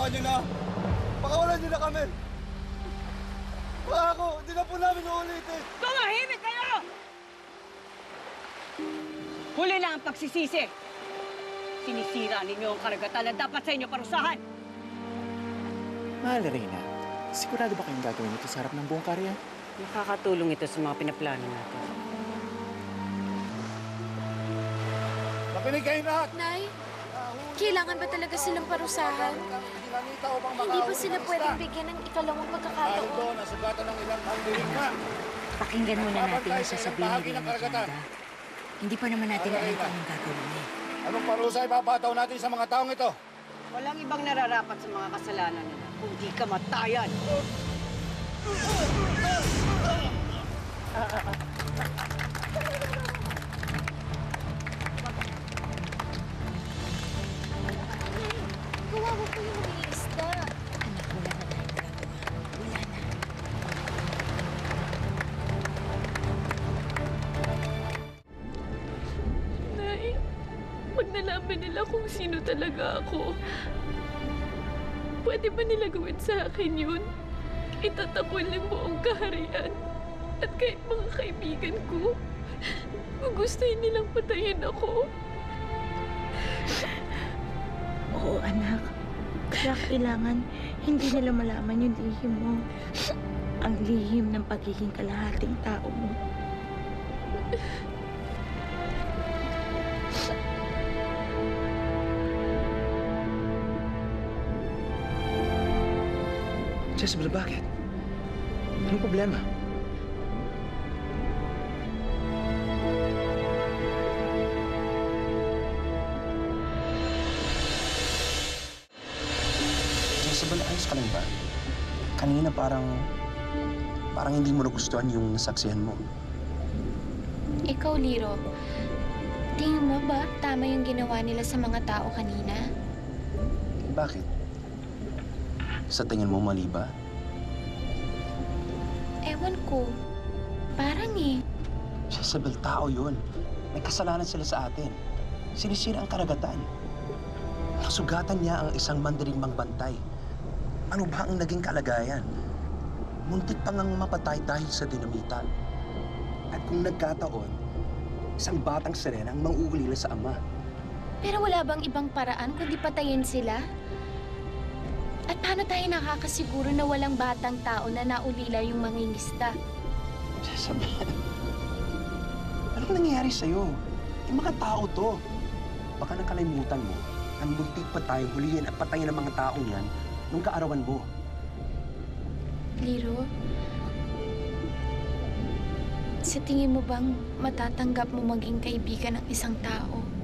Pakawan niyo na! Pakawalan niyo na kami! Ako, hindi na po namin uulitin! Tumahimik kayo! Huli na ang pagsisisi. Sinisira ninyo ang karagatan na dapat sa inyo parusahan. Mahal, Reyna, sigurado ba kayong gagawin ito sa harap ng buong karya? Makakatulong ito sa mga pinaplano natin. Makinig kayo lahat! Nay, kailangan ba talaga silang parusahan? Hindi ba sila pwedeng bigyan ng ikalawang pagkakataon? doon, nasugatan ng ilang pandiling na. Pakinggan muna natin yung sasabihin ni Reyna Janda. Hindi pa naman natin alam kung anong gagawin niya. Anong parusa ipapataw natin sa mga taong ito? Walang ibang nararapat sa mga kasalanan nila, kundi kamatayan. Kawawa po yung mga isda. Anak, wala na tayong nagagawa. Wala na. Nay, pag nalaman nila kung sino talaga ako, pwede ba nila gawin sa akin yun? Itatakol ng buong kaharian. At kahit mga kaibigan ko, gugustuhin nilang patayin ako. Oo, anak. Kaya kailangan hindi nila malaman yung lihim mo. Ang lihim ng pagiging kalahating tao mo. Jezebel, bakit? Anong problema? Jezebel, ayos ka lang ba? Kanina parang hindi mo nagustuhan yung nasaksihan mo. Ikaw, Liro, tingin mo ba tama yung ginawa nila sa mga tao kanina? Bakit? Sa tingin mo mali ba? Ewan ko. Parang eh. Jezebel, tao yun. May kasalanan sila sa atin. Sinisira ang karagatan. Nasugatan niya ang isang mandirigmang bantay. Ano ba ang naging kalagayan? Muntik pa ngang mapatay dahil sa dinamita. At kung nagkataon, isang batang sirena ang manguulila sa ama. Pero wala bang ibang paraan kundi patayin sila? At paano tayo nakakasiguro na walang batang tao na naulila yung mangingista? Jezebel, anong nangyayari sa'yo? Yung mga tao to. Baka nakalimutan mo, ang muntik pa tayong hulihin at patayin ng mga taong yan nung kaarawan mo. Liro, sa tingin mo bang matatanggap mo maging kaibigan ng isang tao